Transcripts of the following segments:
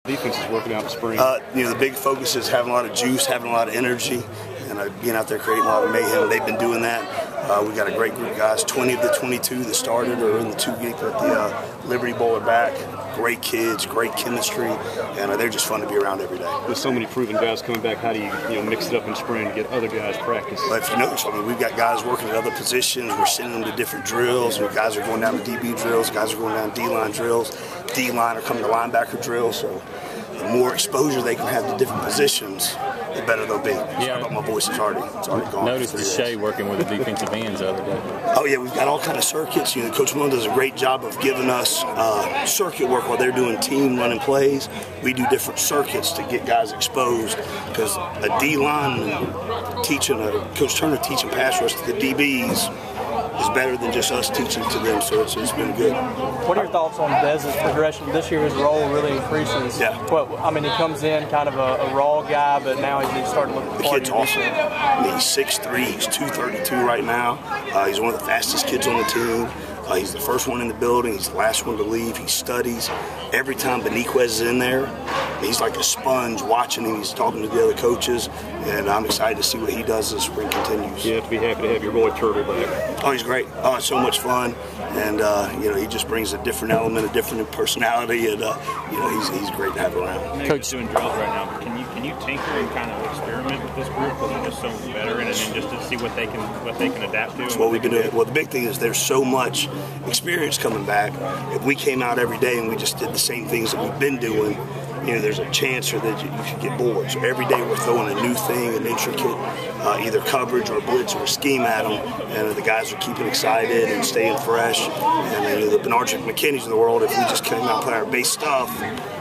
Defense is working out in spring. The big focus is having a lot of juice, having a lot of energy, and being out there creating a lot of mayhem. They've been doing that. We got a great group of guys. 20 of the 22 that started are in the 2-week at the Liberty Bowl are back. Great kids, great chemistry, and they're just fun to be around every day. With so many proven guys coming back, how do you mix it up in spring and get other guys practice? Well, if you notice, we've got guys working at other positions. We're sending them to different drills. Guys are going down to DB drills. Guys are going down to D-line drills. D-line are coming to linebacker drills. So the more exposure they can have to different positions, the better they'll be. Yeah. But my voice is already gone. Noticed the Shea working with the defensive ends the other day. Oh yeah, we've got all kind of circuits. Coach Malone does a great job of giving us circuit work while they're doing team running plays. We do different circuits to get guys exposed, because a D-line Coach Turner teaching pass rush to the DBs is better than just us teaching to them, so it's been good. What are your thoughts on Dez's progression? This year his role really increases. Yeah. He comes in kind of a raw guy, but now he's starting to look the kid's awesome. He's 6'3", he's 232 right now. He's one of the fastest kids on the team. He's the first one in the building. He's the last one to leave. He studies. Every time Beniquez is in there, he's like a sponge watching him. He's talking to the other coaches, and I'm excited to see what he does as spring continues. You have to be happy to have your boy Turtle back. Oh, he's great. Oh, it's so much fun, and he just brings a different element, a different personality, and he's great to have around. Coach doing drills right now. Can you tinker and kind of experiment with this group because they're just so veteran, and then just to see what they can adapt to? That's what we've been doing. Well, the big thing is there's so much experience coming back. If we came out every day and we just did the same things that we've been doing, there's a chance that you could get bored. So every day we're throwing a new thing, an intricate either coverage or blitz or scheme at them, and the guys are keeping excited and staying fresh. And the Bernardrick McKinney's of the world, if we just came out and play our base stuff,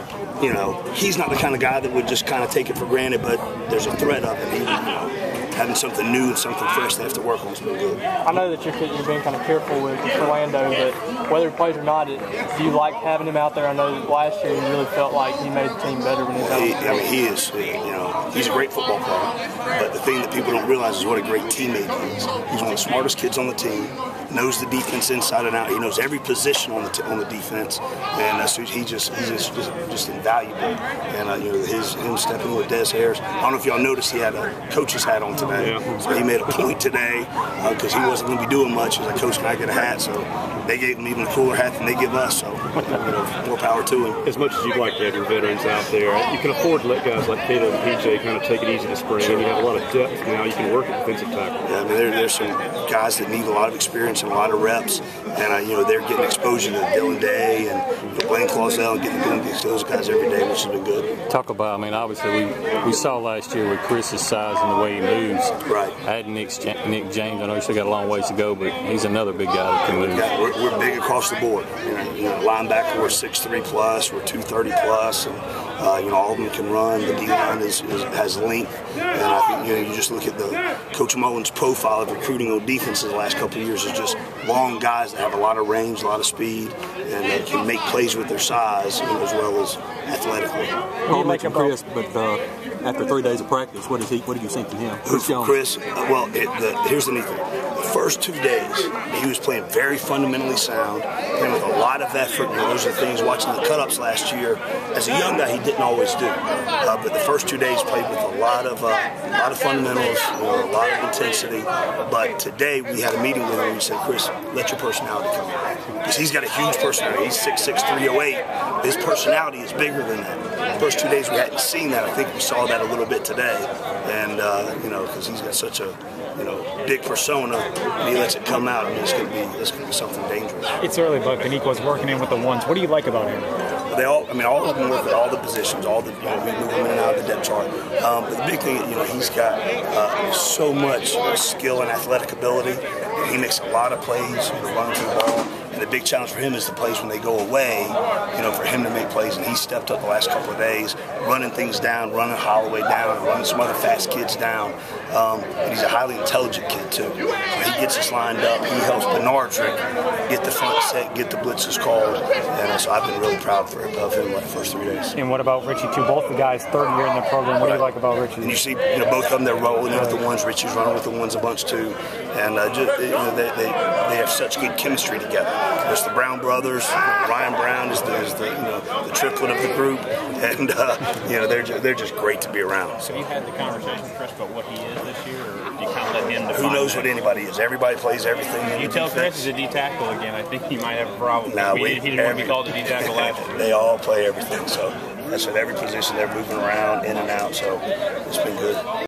he's not the kind of guy that would just kind of take it for granted, but there's a threat of it. Having something new and something fresh they have to work on is really good. I know that you're being kind of careful with Orlando, but whether he plays or not, do you like having him out there? I know that last year you really felt like he made the team better when he was out. He is. He's a great football player, but the thing that people don't realize is what a great teammate he is. He's one of the smartest kids on the team. Knows the defense inside and out. He knows every position on the defense, and so he's just invaluable. And him stepping with Des Harris. I don't know if y'all noticed he had a coach's hat on today. Yeah. So he made a point today because he wasn't going to be doing much. He's like, Coach, can I get a hat? So they gave him even a cooler hat than they give us. So more power to him. As much as you'd like to have your veterans out there, you can afford to let guys like Caleb and PJ kind of take it easy this spring. Sure. And you have a lot of depth now. You can work at defensive tackle. Yeah, there's some guys that need a lot of experience and a lot of reps, and they're getting exposure to Dylan Day and Blaine Clausell, and getting those guys every day, which has been good. Talk about, obviously we saw last year with Chris's size and the way he moves. Right. Adding Nick James, I know he's still got a long ways to go, but he's another big guy that can move. Yeah, we're big across the board. Linebacker, we're 6'3 plus, we're 230 plus, and all of them can run. The D-line has length, and I think you just look at the Coach Mullen's profile of recruiting on defenses the last couple of years is just long guys that have a lot of range, a lot of speed, and can make plays with their size as well as athletically. You mentioned Chris, but after 3 days of practice, what did you think of him? Chris, here's the neat thing. The first 2 days, he was playing very fundamentally sound, playing with a lot of effort. Those are things watching the cut-ups last year. As a young guy, he didn't always do. But the first 2 days played with a lot of fundamentals, a lot of intensity. But today we had a meeting with him and we said, Chris, let your personality come out. Because he's got a huge personality. He's 6'6", 308. His personality is bigger than that. The first 2 days we hadn't seen that. I think we saw that a little bit today. And, because he's got such a big persona, and he lets it come out, and it's going to be something dangerous. It's early, but Beniquez working in with the ones. What do you like about him? All of them work with all the positions, we move him in and out of the depth chart. But the big thing, he's got so much skill and athletic ability. He makes a lot of plays, running through the ball. And the big challenge for him is the plays when they go away, for him to make plays. And he stepped up the last couple of days, running things down, running Holloway down, running some other fast kids down. And he's a highly intelligent kid, too. So he gets us lined up. He helps Bernardrick get the front set, get the blitzes called. And so I've been really proud of him the first 3 days. And what about Richie, too? Both the guys, third year in the program. What do you like about Richie? And you see, both of them, they're rolling in with the ones. Richie's running with the ones a bunch, too. And they have such good chemistry together. There's the Brown brothers. Ryan Brown is the triplet of the group, and they're just great to be around. So you had the conversation with Chris about what he is this year, or do you kind of let him define Who knows that? what anybody is? Everybody plays everything. You tell Chris he's a D tackle again. I think he might have a problem. Nah, he didn't want to be called a D tackle last year. They all play everything, so that's at every position. They're moving around, in and out, so it's been good.